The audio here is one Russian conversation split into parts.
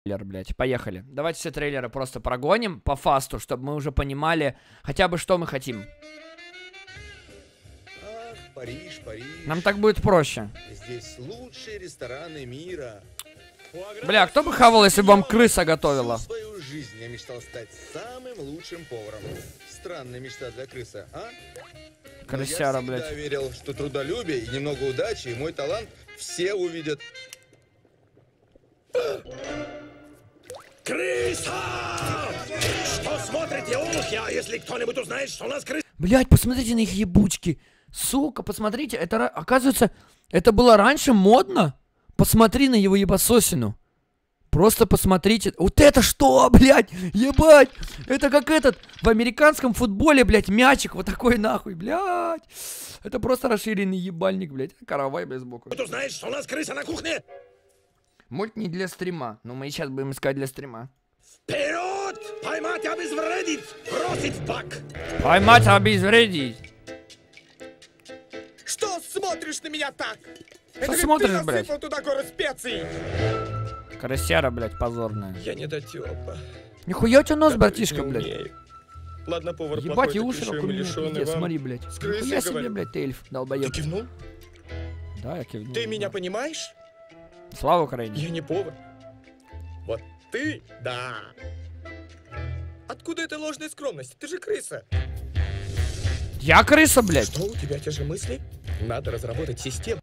Блять, поехали. Давайте все трейлеры просто прогоним по фасту, чтобы мы уже понимали хотя бы, что мы хотим. Ах, Париж, Париж. Нам так будет проще. Здесь лучшие рестораны мира. Бля, кто бы хавал, если бы вам крыса готовила? Всю свою жизнь я мечтал стать самым лучшим поваром. Странная мечта для крыса, а? Крысяра, Но я всегда верил, что трудолюбие и немного удачи, и мой талант все увидят. Крыса! Что смотрите, олухи, а если кто-нибудь узнает, что у нас крыса? Блять, посмотрите на их ебучки. Сука, посмотрите, это, оказывается, это было раньше модно. Посмотри на его ебасосину. Просто посмотрите. Вот это что, блядь? Ебать! Это как этот в американском футболе, блядь, мячик. Вот такой нахуй, блядь. Это просто расширенный ебальник, блядь. Каравай, блядь, сбоку. Кто знает, что у нас крыса на кухне? Мульт не для стрима. Но мы сейчас будем искать для стрима. Вперед! Поймать, обезвредить! Бросить в бак! Поймать, обезвредить. Что смотришь на меня так? Что смотришь, блядь? Туда гору специй. Крысяра, блядь, позорная. Я не дотёпа. Нихуя у тебя нос, Готовить братишка, не блядь. умею. Ладно, повар Ебать, плохой, и так уши ещё и вокруг меня, лишённый пиздец, вам. смотри, блядь. С крысой Нихуя себе, говорю. блядь, ты эльф, Ты долбоёб. кивнул? Да, я кивнул. Ты меня понимаешь? Слава Украине. Я не повар. Вот ты, да. Откуда эта ложная скромность? Ты же крыса. Я крыса, блядь. Что, у тебя те же мысли? Надо разработать систему.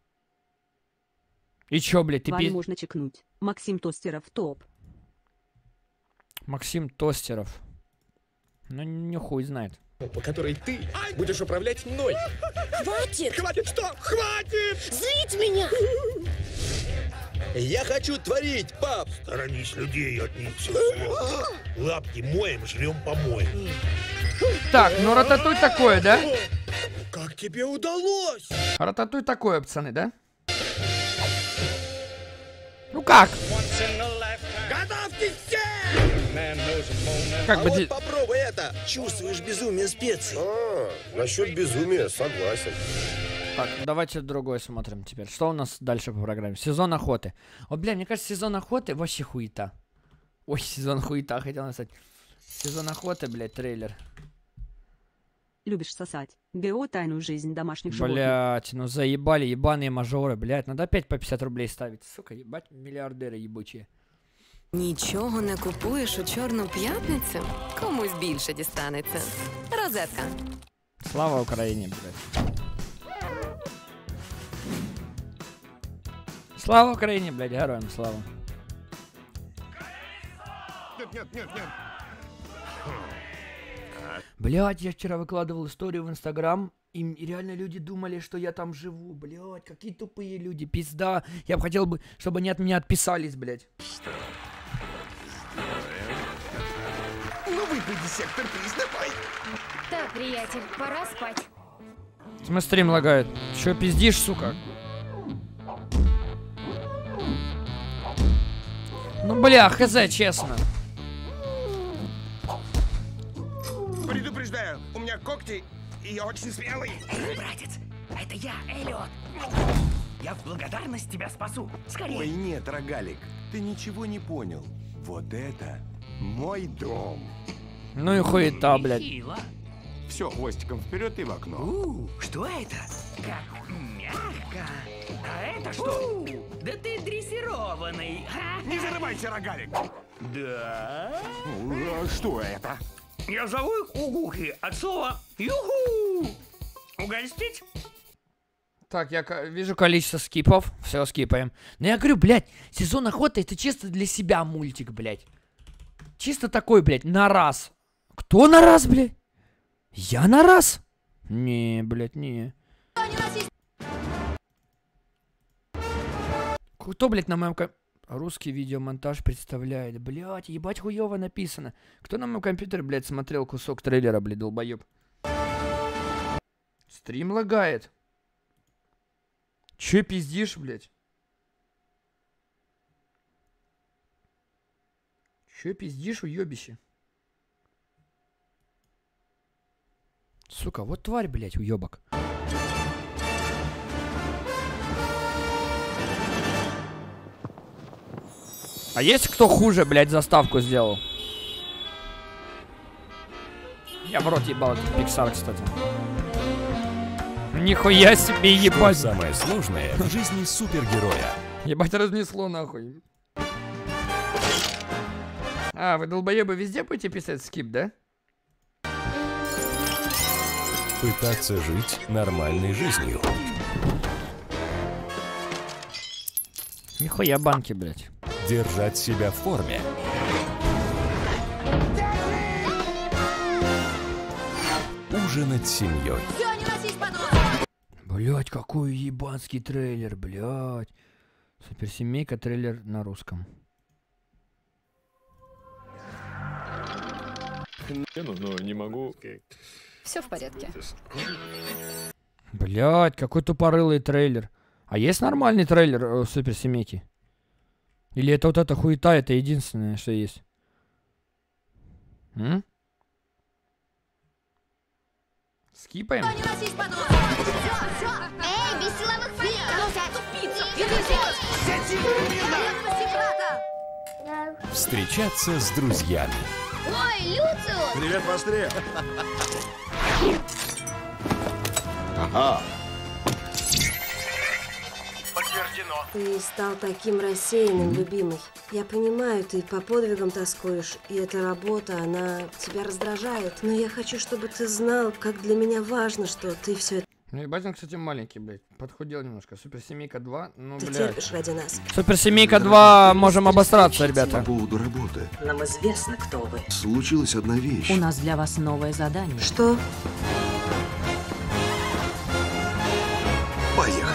И чё, блядь, ты Вань можно чекнуть. Максим Тостеров топ. Максим Тостеров. Ну, не хуй знает. По которой ты будешь управлять мной. Хватит! Хватит что? Хватит! Злить меня! Я хочу творить, пап. Сторонись людей, от них все зло. Лапки моем, жрем помоем. Так, ну рататуй такое, да? Как тебе удалось? Рататуй такое, пацаны, да? Ну как? Готовьтесь все! Как А бы... вот попробуй это. Чувствуешь безумие специй? Насчет безумия согласен. Так, давайте другое смотрим теперь. Что у нас дальше по программе? Сезон охоты. Вот, бля, мне кажется, сезон охоты вообще хуета. Ой, сезон хуета, хотел написать. Сезон охоты, блядь, трейлер. Любишь сосать. ГО тайную жизнь домашних животных. Блять, ну заебали ебаные мажоры, блять. Надо опять по 50 рублей ставить. Сука, ебать, миллиардеры ебучие. Нічого не купуєш у Чорну п'ятницю? Комусь більше дістанеться. Розетка. Слава Украине, блядь. Слава Украине, блядь, героям слава. Нет. Блядь, я вчера выкладывал историю в Инстаграм, и реально люди думали, что я там живу. Блядь, какие тупые люди, пизда. Я бы хотел бы, чтобы они от меня отписались, блядь. Ну выпади, сектор, признавай. Так, приятель, пора спать. Смысл стрим лагает. Чё пиздишь, сука? Ну бля, хз, честно. Предупреждаю, у меня когти, и я очень смелый. Братец, это я, Эллиот. Я в благодарность тебя спасу. Скорее. Ой, нет, рогалик, ты ничего не понял. Вот это мой дом. Ну и хуета, блядь. Нехило. Все, хвостиком вперед и в окно. Что это? Как мягко. А это что? Да ты дрессированный. Не зарывайся, рогалик. Да? Что это? Я зову их угухи от слова юху. Угостить? Так, я вижу количество скипов. Все, скипаем. Но я говорю, блядь, сезон охоты это чисто для себя мультик, блядь. Чисто такой, блядь, на раз. Кто на раз, блядь? Я на раз? Не, блядь, не. Кто, блядь, на моем русский видеомонтаж представляет? Блядь, ебать хуёво написано. Кто на моем компьютере, блядь, смотрел кусок трейлера, блядь, долбоёб? Стрим лагает. Че пиздишь, блядь? Че пиздишь, уёбище? Сука, вот тварь, блядь, уёбок. А есть кто хуже, блядь, заставку сделал? Я в рот ебал этот Pixar, кстати. Нихуя себе, ебать. Самое сложное в жизни супергероя. Ебать, разнесло нахуй. А, вы долбоебы везде будете писать скип, да? Пытаться жить нормальной жизнью. Нихуя банки, блядь. Держать себя в форме. Ужинать с семьей. Блядь, какой ебанский трейлер, блядь. Суперсемейка трейлер на русском. Ну, не могу. Все в порядке. Блядь, какой тупорылый трейлер. А есть нормальный трейлер суперсемейки? Или это вот эта хуета, это единственное, что есть? М? Скипаем? Эй, без силовых Встречаться с друзьями. Ой, Люциус! Привет, Пострее! Ага. Ты стал таким рассеянным, любимый. Я понимаю, ты по подвигам тоскуешь, и эта работа, она тебя раздражает. Но я хочу, чтобы ты знал, как для меня важно, что ты все это... Ну ебать, он, кстати, маленький, блядь. Подхудел немножко. Суперсемейка 2, ну, Ты блядь. терпишь ради нас. Суперсемейка 2, можем обосраться, ребята. По поводу работы. Нам известно, кто вы. Случилась одна вещь. У нас для вас новое задание. Что? Поехали.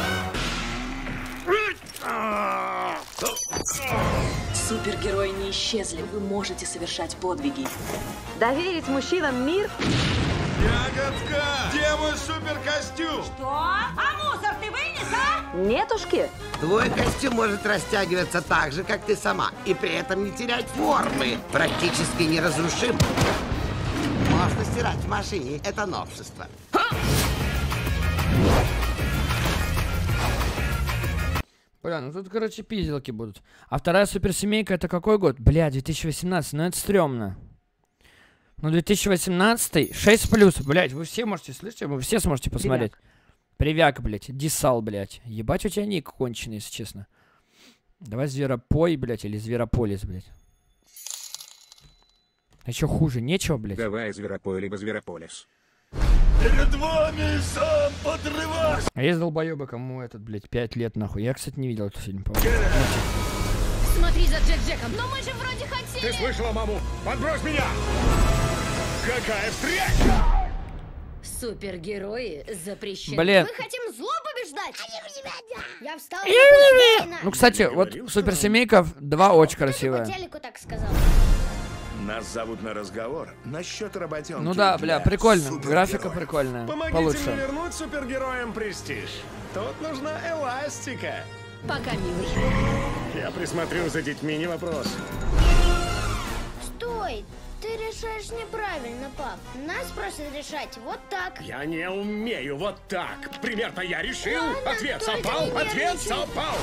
Супергерои не исчезли. Вы можете совершать подвиги. Доверить мужчинам мир? Ягодка! Где мой суперкостюм? Что? А мусор ты вынес, а? Нетушки? Твой костюм может растягиваться так же, как ты сама, и при этом не терять формы. Практически неразрушим. Можно стирать в машине. Это новшество. Бля, ну тут, короче, пизделки будут. А вторая суперсемейка это какой год? Бля, 2018, ну это стрёмно. Ну 2018, 6+, блядь, вы все можете слышать, вы все сможете посмотреть. Привяк, блядь, Дисал, блядь. Ебать, у тебя ник конченый, если честно. Давай Зверопой, блядь, или Зверополис, блядь. А чё хуже, нечего, блядь? Давай Зверопой, либо Зверополис. Перед вами сам подрываш! А есть долбоёбы, кому этот, блядь, 5 лет, нахуй. Я, кстати, не видел этот фильм, по-моему. Смотри за Джек-Джеком. Но мы же вроде хотели... Ты слышала, маму? Подбрось меня! Какая встреча! Супергерои запрещены. Блин. Мы хотим зло побеждать. Я встал. Ну, кстати, вот Суперсемейка 2 очень красивая. По телеку так сказал. Нас зовут на разговор насчет работенки. Ну да, бля, прикольно. Графика прикольная. Помогите Получше. мне вернуть супергероям престиж. Тут нужна эластика. Пока, милый. Я присмотрю за детьми, не вопрос. Стой! Ты решаешь неправильно, пап. Нас просят решать вот так. Я не умею вот так. Пример-то я решил. Ладно, Ответ только совпал, не ответ нервничай. совпал.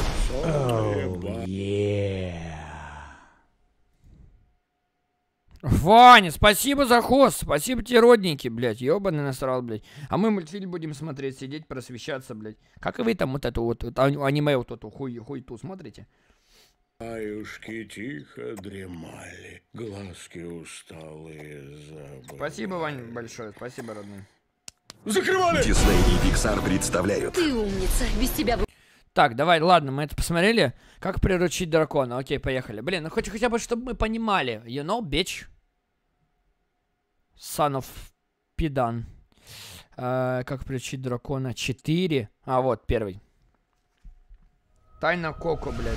Ваня, спасибо за хост. Спасибо тебе, родненький, блядь. Ёбаный насрал, блядь. А мы мультфильм будем смотреть, сидеть, просвещаться, блядь. Как и вы там вот эту вот аниме вот эту хуйту смотрите? Аюшки тихо дремали, глазки усталые забыли. Спасибо, Вань, большое. Спасибо, родной. Закрывали! Дисней и Pixar представляют. Ты умница. Без тебя бы... Так, давай, ладно, мы это посмотрели. Как приручить дракона. Окей, поехали. Блин, ну хотя бы, чтобы мы понимали. You know, bitch. Son of Pidan. Как приручить дракона 4. А, вот, первый. Тайна Коко, блядь.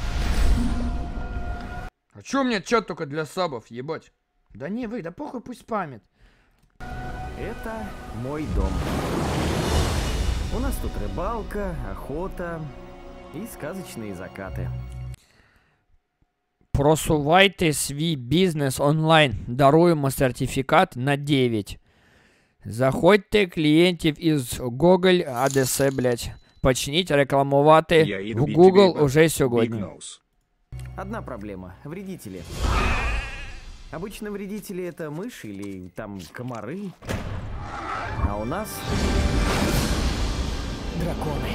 А чё у меня чат только для сабов, ебать? Да не вы, да похуй, пусть спамит. Это мой дом. У нас тут рыбалка, охота і сказочні закати. Просувайте свій бізнес онлайн. Даруємо сертифікат на 9. Заходьте клієнтів із Google ADC, блядь. Почніть рекламувати в Google уже сьогодні. Одна проблема – вредители. Обычно вредители – это мыши или там комары. А у нас драконы.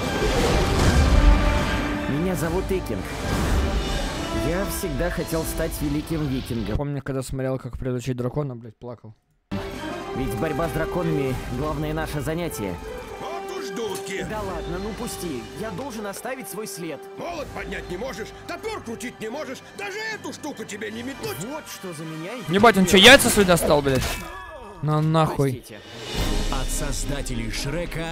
Меня зовут Икинг. Я всегда хотел стать великим викингом. Помню, когда смотрел, как приручить дракона, блядь, плакал. Ведь борьба с драконами – главное наше занятие. Вот уж дудки. Да ладно, ну пусти. Я должен оставить свой след. Молот поднять не можешь, топор крутить не можешь, даже эту штуку тебе не метнуть. Вот что за меня. Ебать, он что, яйца свои достал, блядь? На нахуй. Простите. От создателей Шрека.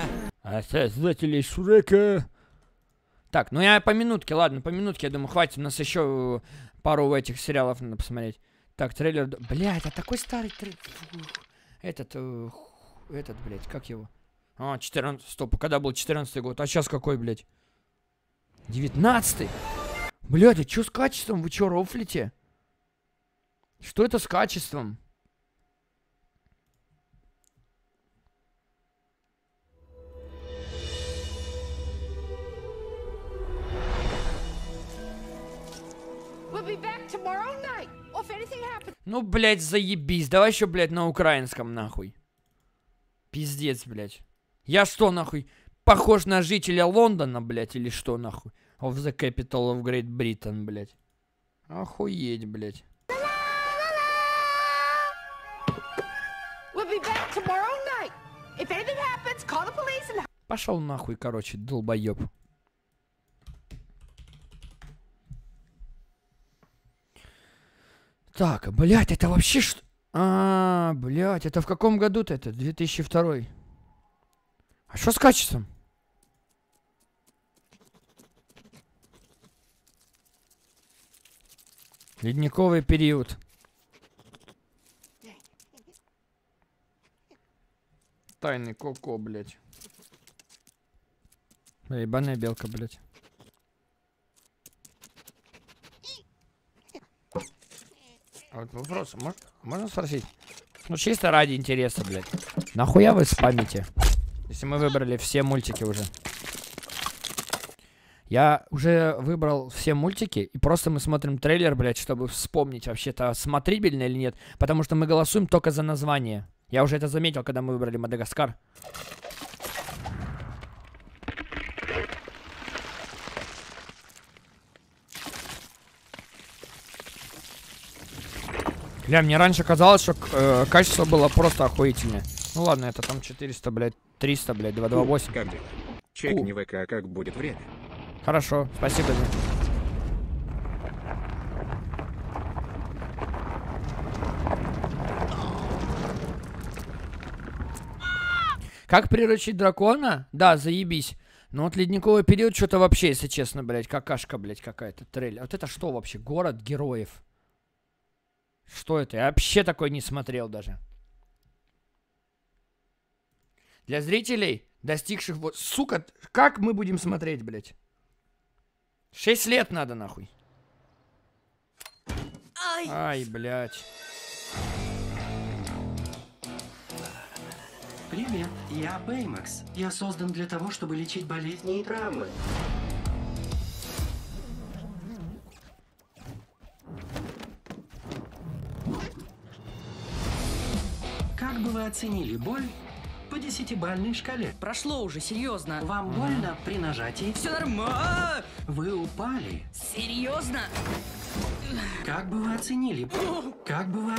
Так, ну я по минутке, ладно, по минутке, я думаю, хватит. У нас еще пару этих сериалов надо посмотреть. Так, трейлер... Блядь, а такой старый трейлер... Этот, блядь, как его? А, 14... Стоп, когда был 14-й год? А сейчас какой, блядь? 19-й? Блядь, а что с качеством? Вы что, рофлите? Что это с качеством? Ну, блядь, заебись. Давай еще, блядь, на украинском, нахуй. Пиздец, блядь. Я что, нахуй, похож на жителя Лондона, блядь, или что, нахуй? Of the capital of Great Britain, блядь. Охуеть, блядь. Пошел нахуй, короче, долбоеб. Так, блядь, это вообще что? А, блядь, это в каком году-то это? 2002. А что с качеством? Ледниковый период. Тайный Коко, блядь. Ебаная белка, блядь. А вот вопрос, можно спросить? Ну чисто ради интереса, блядь. Нахуя вы спамите? Если мы выбрали все мультики уже. Я уже выбрал все мультики, и просто мы смотрим трейлер, блядь, чтобы вспомнить вообще-то, смотрибельно или нет. Потому что мы голосуем только за название. Я уже это заметил, когда мы выбрали Мадагаскар. Бля, мне раньше казалось, что качество было просто охуительное. Ну ладно, это там 400, блядь, 300, блядь, 228. Как дела? Чекни ВК, как будет время. Хорошо, спасибо. Как приручить дракона? Да, заебись. Но вот ледниковый период что-то вообще, если честно, блядь, какашка, блядь, какая-то трейлер. Вот это что вообще? Город героев. Что это? Я вообще такой не смотрел даже. Для зрителей, достигших вот... Сука, как мы будем смотреть, блядь? 6 лет надо, нахуй. Ай, блядь. Привет, я Бэймакс. Я создан для того, чтобы лечить болезни и травмы. Как бы вы оценили боль по 10-бальной шкале? Прошло уже, серьезно. Вам больно при нажатии? Все нормально. Вы упали. Серьезно? Как бы вы оценили? Как бы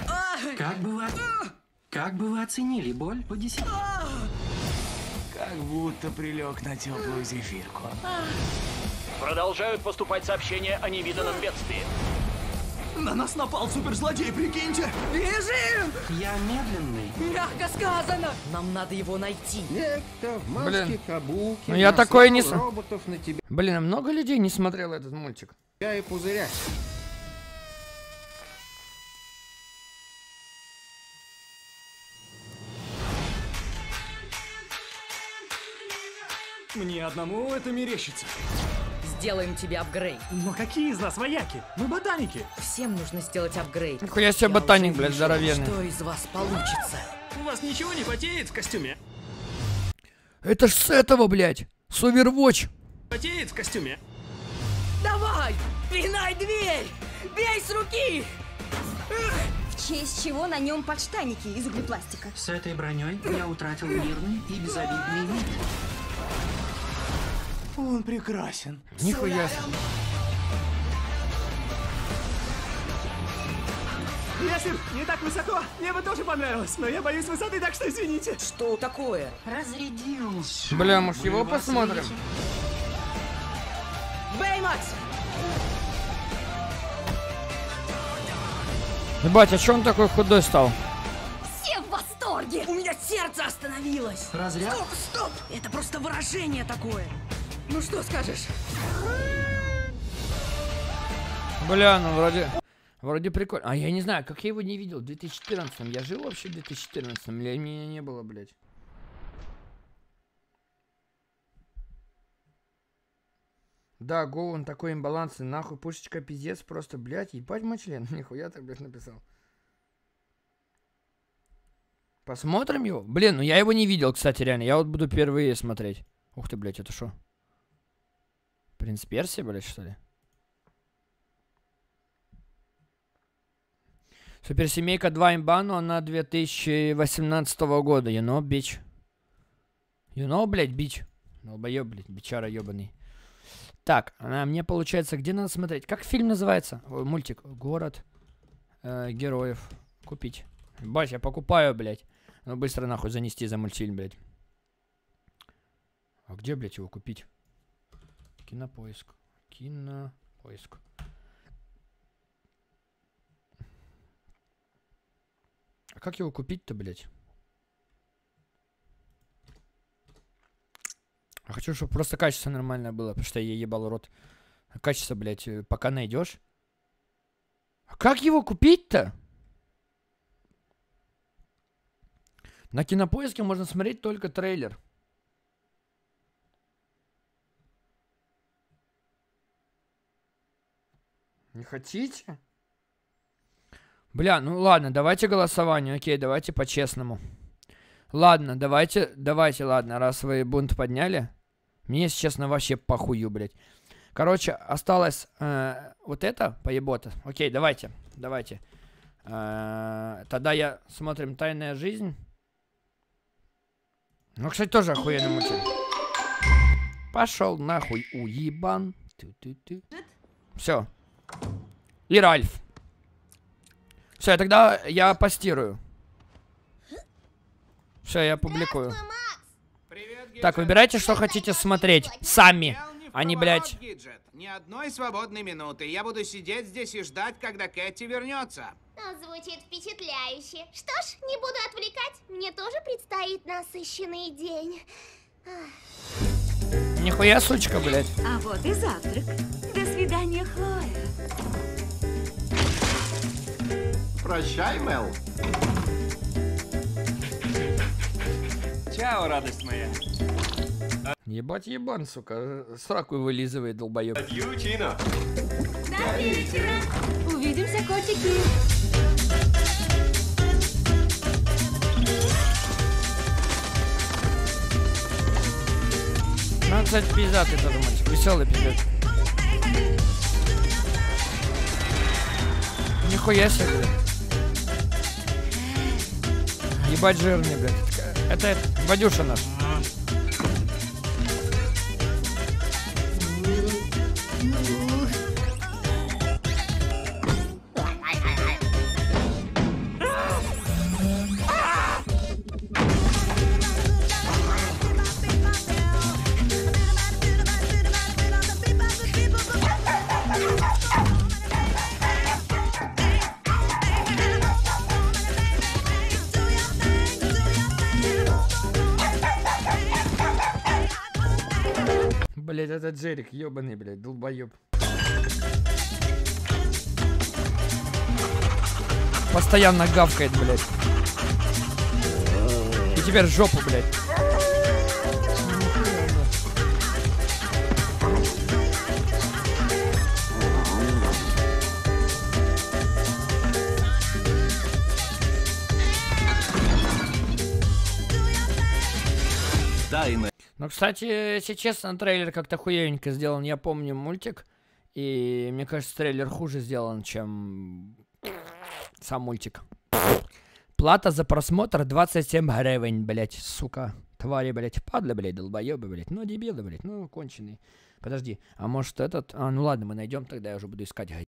вы оценили боль по 10? Как будто прилег на теплую зефирку. Продолжают поступать сообщения о невиданном бедствии. На нас напал суперзлодей, прикиньте! Бежим! Я медленный. Мягко сказано! Нам надо его найти. Некто в маске кабуки. Ну я такое не... роботов на тебя. Блин, а много людей не смотрел этот мультик. Я и пузыря. Мне одному это мерещится. Сделаем тебе апгрейд. Но какие из нас вояки? Мы ботаники. Всем нужно сделать апгрейд. Нихуя себе ботаник, блядь, здоровенный. Что из вас получится? У вас ничего не потеет в костюме? Это ж с этого, блядь. С Overwatch. Потеет в костюме. Давай! Давай! Пинай дверь! Бей с руки! В честь чего на нем подштанники из углепластика? С этой броней я утратил мирный и безобидный вид. Он прекрасен. Нихуя. Ясен, не так высоко. Мне бы тоже понравилось, но я боюсь высоты, так что извините. Что такое? Разрядился. Бля, может его посмотрим? Бэймакс! Ебать, а чё он такой худой стал? Все в восторге! У меня сердце остановилось! Разряд? Стоп, стоп! Это просто выражение такое! Ну что скажешь? Бля, ну вроде прикольно. А я не знаю, как я его не видел в 2014-м. Я жил вообще в 2014-м? Или меня не было, блядь? Да, Го, он такой имбалансный. Нахуй пушечка пиздец. Просто, блядь, ебать мой член. Нихуя так, блядь, написал. Посмотрим его? Блин, ну я его не видел, кстати, реально. Я вот буду впервые смотреть. Ух ты, блядь, это что? Принц Персия, блядь, что ли? Суперсемейка 2 имба, но она 2018 года. You know, bitch. You know, блядь, бич. Долбоёб, блядь, бичара ёбаный. Так, мне получается, где надо смотреть? Как фильм называется? Ой, мультик. Город героев. Купить. Бать, я покупаю, блядь. Ну быстро нахуй занести за мультфильм, блядь. А где, блядь, его купить? Кинопоиск. Кинопоиск. А как его купить-то, блядь? Я хочу, чтобы просто качество нормальное было, потому что я ебал рот. Качество, блядь, пока найдешь. А как его купить-то? На Кинопоиске можно смотреть только трейлер. Не хотите? Бля, ну ладно, давайте голосование. Окей, давайте по-честному. Ладно, давайте, ладно, раз вы бунт подняли. Мне, если честно, вообще похую, блядь. Короче, осталось вот это поебота. Окей, давайте. Тогда смотрим «Тайная жизнь». Ну, кстати, тоже охуенный мультик. Пошел нахуй, уебан. Все. И Ральф. Все, тогда я постирую. Все, я публикую. Так, выбирайте, что хотите смотреть. Сами. А не, блядь. Ни одной свободной минуты. Я буду сидеть здесь и ждать, когда Кэти вернется. Звучит впечатляюще. Что ж, не буду отвлекать. Мне тоже предстоит насыщенный день. Нихуя, сучка, блядь. А вот и завтрак. До свидания, Хлоя. Прощай, Мел. Чао, радость моя. Ебать ебан, сука. Сраку вылизывает, долбоёб. До вечера. Увидимся, котики. Ну, кстати, пиздатый этот мальчик. Веселый пиздец. Нихуя себе, блядь. Ебать жирный, блядь. Это Вадюша наш. Блять, это Джерик, ебаный, блядь, долбоеб. Постоянно гавкает, блядь. И теперь жопу, блядь. Тайна. Ну, кстати, если честно, трейлер как-то хуевенько сделан. Я помню мультик. И мне кажется, трейлер хуже сделан, чем сам мультик. Плата за просмотр 27 гривен, блять, сука. Твари, блять, падлы, блять, долбоебы, блять. Ну, дебилы, блять, ну, конченые. Подожди, а может этот... А, ну ладно, мы найдем, тогда я уже буду искать.